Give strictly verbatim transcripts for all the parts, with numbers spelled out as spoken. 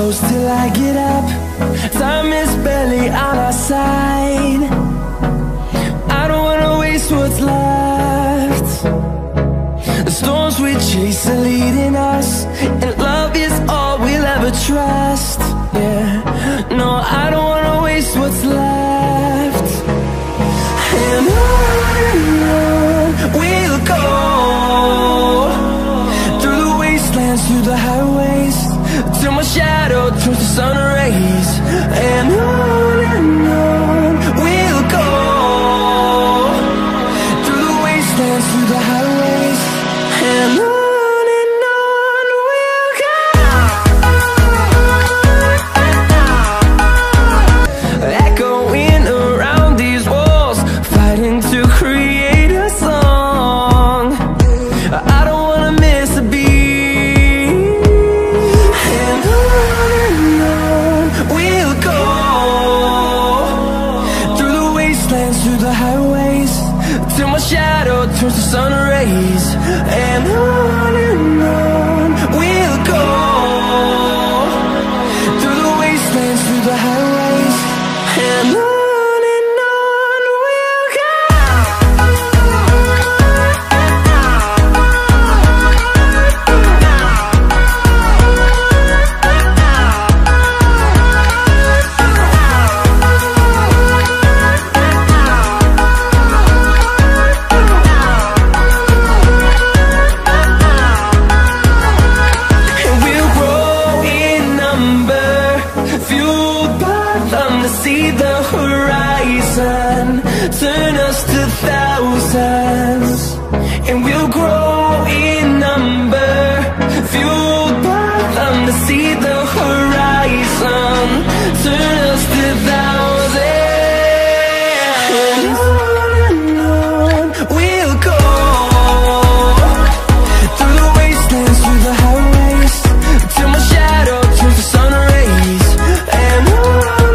close till I get up. Time is barely on our side. I don't wanna waste what's left. The storms we chase are leading us, and love is all we'll ever trust. Yeah, no, I don't wanna waste what's left. And on and on we'll go, through the wastelands, through the highways, till my shadow turns to sun rays. And on and on we'll go, through the wastelands, through the highways, and on. Turns to sun rays, and on and on we'll go, through the wastelands, through the highways, and on and on we'll go. See the horizon, turn us to thousands, and we'll grow in number, fueled by them. To see the horizon, turn us to thousands, and on and on we'll go, through the wastelands, through the highways, till my shadow turns to sun rays, and on.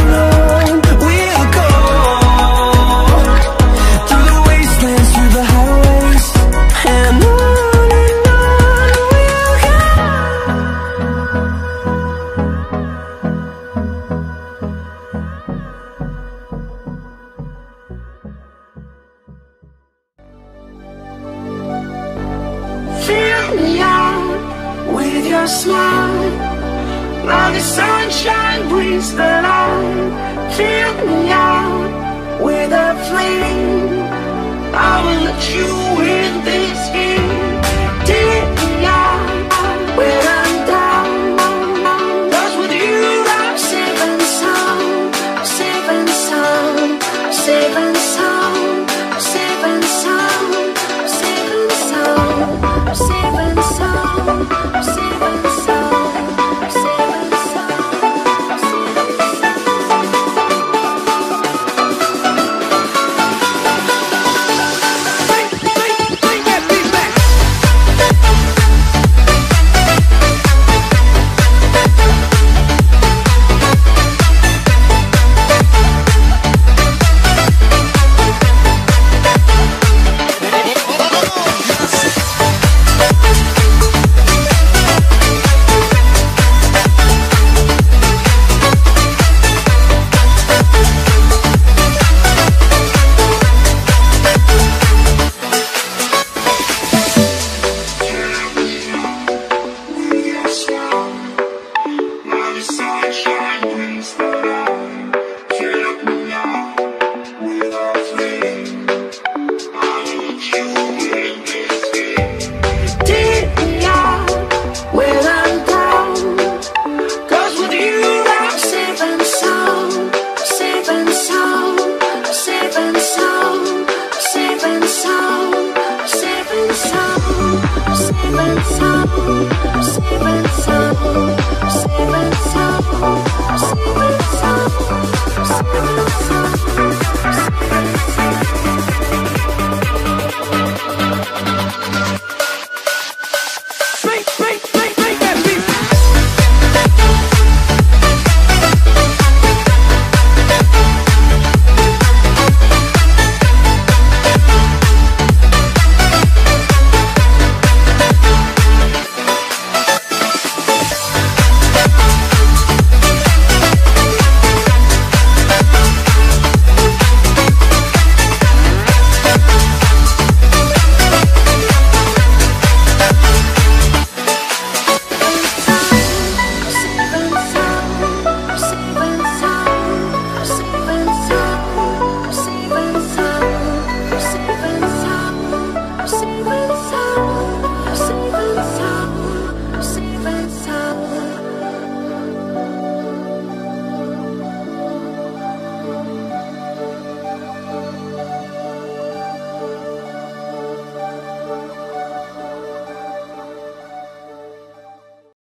With your smile, now the sunshine brings the light. Fill me out with a flame, I will let you in this game.